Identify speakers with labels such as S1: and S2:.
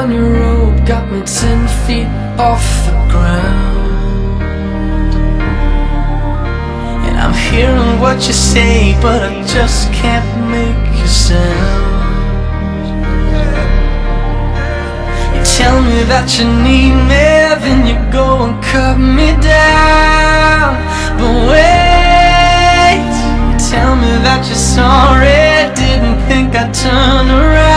S1: on your rope got me 10 feet off the ground. And I'm hearing what you say, but I just can't make a sound. You tell me that you need me, then you go and cut me down. But wait, you tell me that you're sorry, didn't think I'd turn around.